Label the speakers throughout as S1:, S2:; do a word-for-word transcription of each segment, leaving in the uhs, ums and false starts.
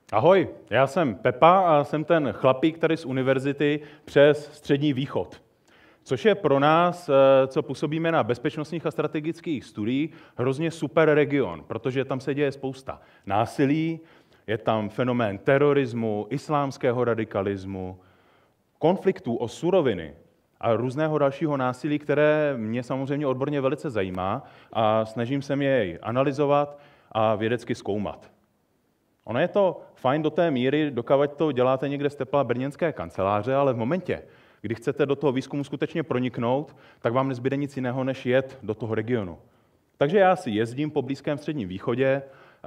S1: Ahoj, já jsem Pepa a jsem ten chlapík tady z univerzity přes Střední východ. Což je pro nás, co působíme na bezpečnostních a strategických studiích, hrozně super region, protože tam se děje spousta násilí, je tam fenomén terorismu, islámského radikalismu, konfliktů o suroviny a různého dalšího násilí, které mě samozřejmě odborně velice zajímá a snažím se jej analyzovat a vědecky zkoumat. Ono je to fajn do té míry, dokud to děláte někde z tepla brněnské kanceláře, ale v momentě, kdy chcete do toho výzkumu skutečně proniknout, tak vám nezbyde nic jiného, než jet do toho regionu. Takže já si jezdím po Blízkém středním východě,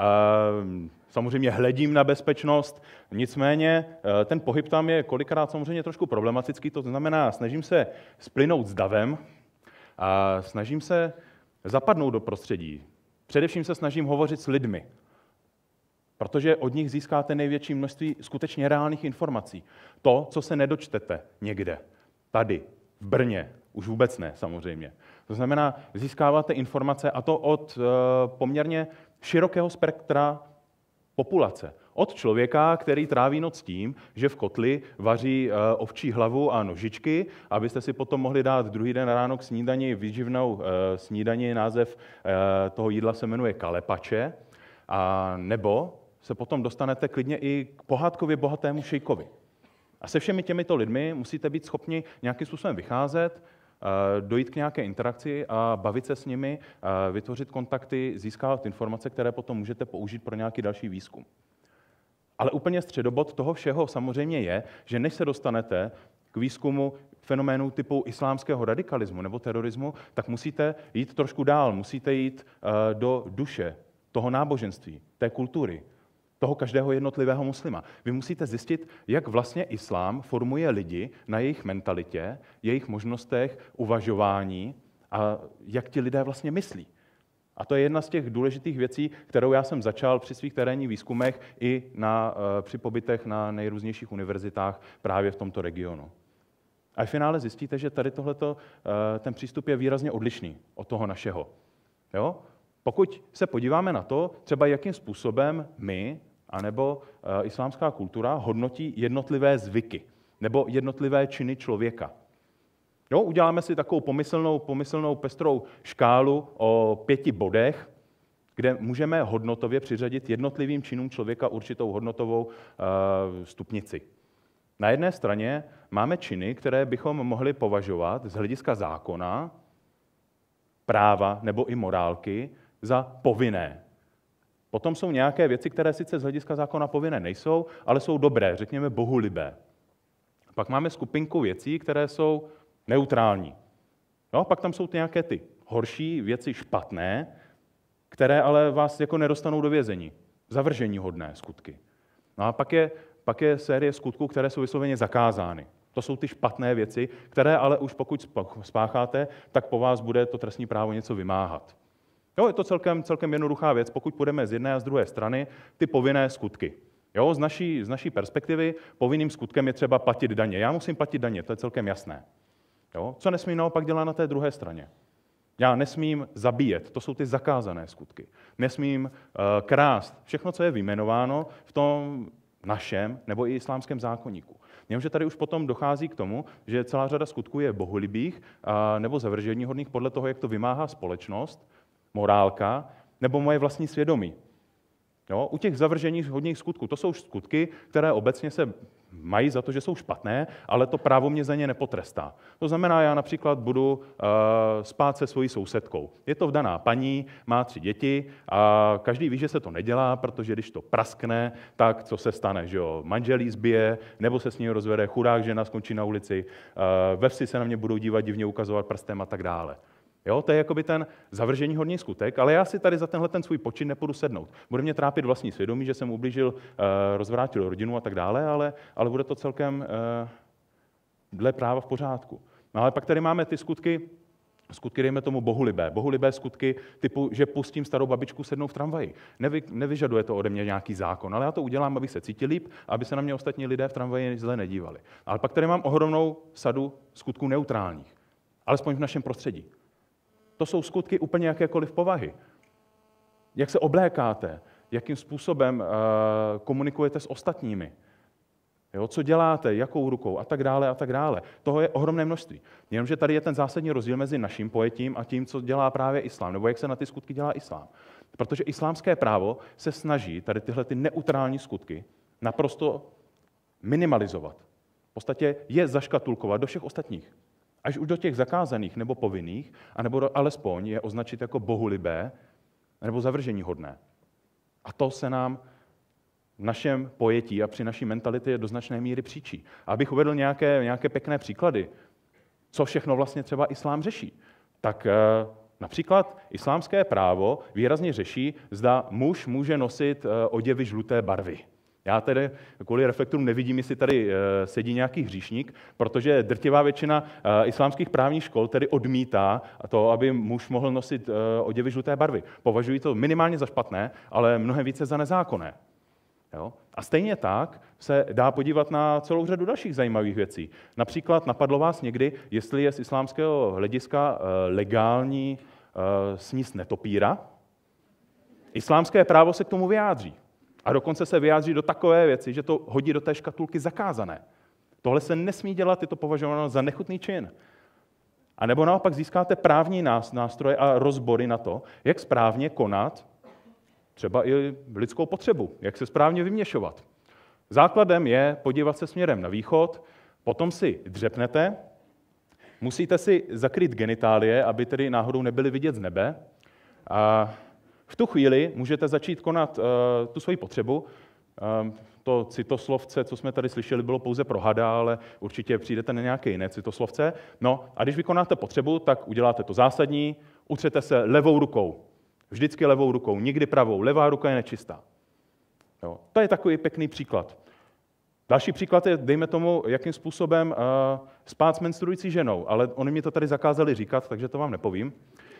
S1: samozřejmě hledím na bezpečnost, nicméně ten pohyb tam je kolikrát samozřejmě trošku problematický, to znamená, snažím se splynout s davem a snažím se zapadnout do prostředí. Především se snažím hovořit s lidmi, protože od nich získáte největší množství skutečně reálných informací. To, co se nedočtete někde, tady, v Brně, už vůbec ne, samozřejmě. To znamená, získáváte informace, a to od uh, poměrně širokého spektra populace. Od člověka, který tráví noc tím, že v kotli vaří uh, ovčí hlavu a nožičky, abyste si potom mohli dát druhý den ráno k snídani výživnou uh, snídani, název uh, toho jídla se jmenuje kalepače, a nebo se potom dostanete klidně i k pohádkově bohatému šejkovi. A se všemi těmito lidmi musíte být schopni nějakým způsobem vycházet, dojít k nějaké interakci a bavit se s nimi, vytvořit kontakty, získávat informace, které potom můžete použít pro nějaký další výzkum. Ale úplně středobod toho všeho samozřejmě je, že než se dostanete k výzkumu fenoménů typu islámského radikalismu nebo terorismu, tak musíte jít trošku dál, musíte jít do duše toho náboženství, té kultury, toho každého jednotlivého muslima. Vy musíte zjistit, jak vlastně islám formuje lidi na jejich mentalitě, jejich možnostech uvažování a jak ti lidé vlastně myslí. A to je jedna z těch důležitých věcí, kterou já jsem začal při svých terénních výzkumech i na, při pobytech na nejrůznějších univerzitách právě v tomto regionu. A v finále zjistíte, že tady tohleto, ten přístup je výrazně odlišný od toho našeho. Jo? Pokud se podíváme na to, třeba jakým způsobem my, anebo uh, islámská kultura hodnotí jednotlivé zvyky nebo jednotlivé činy člověka. Jo, uděláme si takovou pomyslnou, pomyslnou pestrou škálu o pěti bodech, kde můžeme hodnotově přiřadit jednotlivým činům člověka určitou hodnotovou uh, stupnici. Na jedné straně máme činy, které bychom mohli považovat z hlediska zákona, práva nebo i morálky za povinné. Potom jsou nějaké věci, které sice z hlediska zákona povinné nejsou, ale jsou dobré, řekněme bohulibé. Pak máme skupinku věcí, které jsou neutrální. No, pak tam jsou nějaké ty horší věci špatné, které ale vás jako nedostanou do vězení. Zavrženíhodné skutky. No a pak je, pak je série skutků, které jsou vysloveně zakázány. To jsou ty špatné věci, které ale už pokud spácháte, tak po vás bude to trestní právo něco vymáhat. Jo, je to celkem, celkem jednoduchá věc, pokud půjdeme z jedné a z druhé strany, ty povinné skutky. Jo, z, naší, z naší perspektivy povinným skutkem je třeba platit daně. Já musím platit daně, to je celkem jasné. Jo, co nesmím naopak dělat na té druhé straně? Já nesmím zabíjet, to jsou ty zakázané skutky. Nesmím uh, krást, všechno, co je vyjmenováno v tom našem nebo i islámském zákoníku. Jenomže tady už potom dochází k tomu, že celá řada skutků je bohulibých uh, nebo zavrženíhodných podle toho, jak to vymáhá společnost, morálka, nebo moje vlastní svědomí. Jo? U těch zavržených hodných skutků, to jsou skutky, které obecně se mají za to, že jsou špatné, ale to právo mě za ně nepotrestá. To znamená, já například budu uh, spát se svojí sousedkou. Je to vdaná paní, má tři děti a každý ví, že se to nedělá, protože když to praskne, tak co se stane, že jo? Manžel jí zbije, nebo se s ní rozvede, chudák žena skončí na ulici, uh, ve vsi se na mě budou dívat, divně ukazovat prstem a tak dále. Jo, to je jakoby ten zavrženíhodný skutek, ale já si tady za tenhle ten svůj počin nepůjdu sednout. Bude mě trápit vlastní svědomí, že jsem ublížil, rozvrátil rodinu a tak dále, ale, ale bude to celkem dle práva v pořádku. No ale pak tady máme ty skutky, skutky dejme tomu bohulibé. Bohulibé skutky typu, že pustím starou babičku sednout v tramvaji. Nevy, nevyžaduje to ode mě nějaký zákon, ale já to udělám, abych se cítil líp, aby se na mě ostatní lidé v tramvaji zle nedívali. Ale pak tady mám ohromnou sadu skutků neutrálních, alespoň v našem prostředí. To jsou skutky úplně jakékoliv povahy. Jak se oblékáte, jakým způsobem uh, komunikujete s ostatními. Jo, co děláte, jakou rukou a tak dále a tak dále. Toho je ohromné množství. Jenomže tady je ten zásadní rozdíl mezi naším pojetím a tím, co dělá právě islám, nebo jak se na ty skutky dělá islám. Protože islámské právo se snaží tady tyhle ty neutrální skutky naprosto minimalizovat. V podstatě je zaškatulkovat do všech ostatních. Až už do těch zakázaných nebo povinných, anebo alespoň je označit jako bohulibé nebo zavrženíhodné. A to se nám v našem pojetí a při naší mentalitě do značné míry příčí. A abych uvedl nějaké, nějaké pěkné příklady, co všechno vlastně třeba islám řeší, tak e, například islámské právo výrazně řeší, zda muž může nosit e, oděvy žluté barvy. Já tedy kvůli reflektorům nevidím, jestli tady e, sedí nějaký hříšník, protože drtivá většina e, islámských právních škol tedy odmítá to, aby muž mohl nosit e, oděvy žluté barvy. Považují to minimálně za špatné, ale mnohem více za nezákonné. Jo? A stejně tak se dá podívat na celou řadu dalších zajímavých věcí. Například napadlo vás někdy, jestli je z islámského hlediska legální sníst netopíra. Islámské právo se k tomu vyjádří. A dokonce se vyjádří do takové věci, že to hodí do té škatulky zakázané. Tohle se nesmí dělat, je to považováno za nechutný čin. A nebo naopak získáte právní nástroje a rozbory na to, jak správně konat třeba i lidskou potřebu, jak se správně vyměšovat. Základem je podívat se směrem na východ, potom si dřepnete, musíte si zakrýt genitálie, aby tedy náhodou nebyly vidět z nebe. A v tu chvíli můžete začít konat uh, tu svoji potřebu. Uh, to citoslovce, co jsme tady slyšeli, bylo pouze pro hada, ale určitě přijdete na nějaké jiné citoslovce. No a když vykonáte potřebu, tak uděláte to zásadní, utřete se levou rukou. Vždycky levou rukou, nikdy pravou. Levá ruka je nečistá. Jo. To je takový pěkný příklad. Další příklad je, dejme tomu, jakým způsobem uh, spát s menstruující ženou, ale oni mi to tady zakázali říkat, takže to vám nepovím.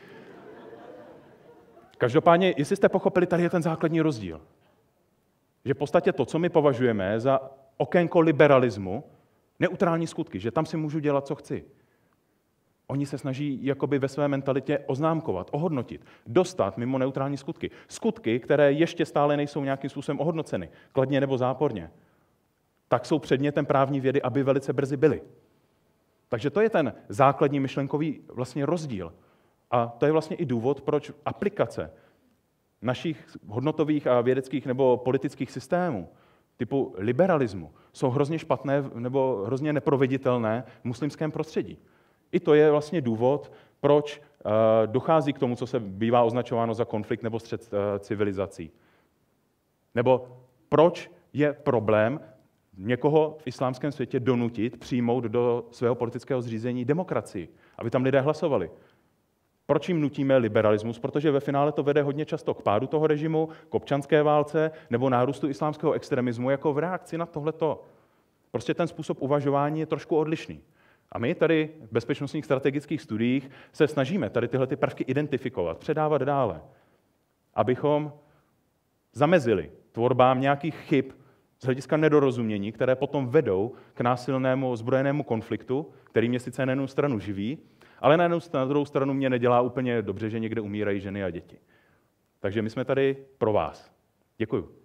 S1: Každopádně, jestli jste pochopili, tady je ten základní rozdíl. Že v podstatě to, co my považujeme za okénko liberalismu, neutrální skutky, že tam si můžu dělat, co chci. Oni se snaží jakoby ve své mentalitě oznámkovat, ohodnotit, dostat mimo neutrální skutky. Skutky, které ještě stále nejsou nějakým způsobem ohodnoceny, kladně nebo záporně, tak jsou předmětem právní vědy, aby velice brzy byly. Takže to je ten základní myšlenkový vlastně rozdíl. A to je vlastně i důvod, proč aplikace našich hodnotových a vědeckých nebo politických systémů typu liberalismu jsou hrozně špatné nebo hrozně neproveditelné v muslimském prostředí. I to je vlastně důvod, proč uh, dochází k tomu, co se bývá označováno za konflikt nebo střet uh, civilizací. Nebo proč je problém někoho v islámském světě donutit přijmout do svého politického zřízení demokracii, aby tam lidé hlasovali. Proč jim nutíme liberalismus? Protože ve finále to vede hodně často k pádu toho režimu, k občanské válce nebo nárůstu islámského extremismu jako v reakci na tohleto. Prostě ten způsob uvažování je trošku odlišný. A my tady v bezpečnostních strategických studiích se snažíme tady tyhle ty prvky identifikovat, předávat dále, abychom zamezili tvorbám nějakých chyb z hlediska nedorozumění, které potom vedou k násilnému ozbrojenému konfliktu, který mě sice na jednu stranu živí, ale na, jednu, na druhou stranu mě nedělá úplně dobře, že někde umírají ženy a děti. Takže my jsme tady pro vás. Děkuju.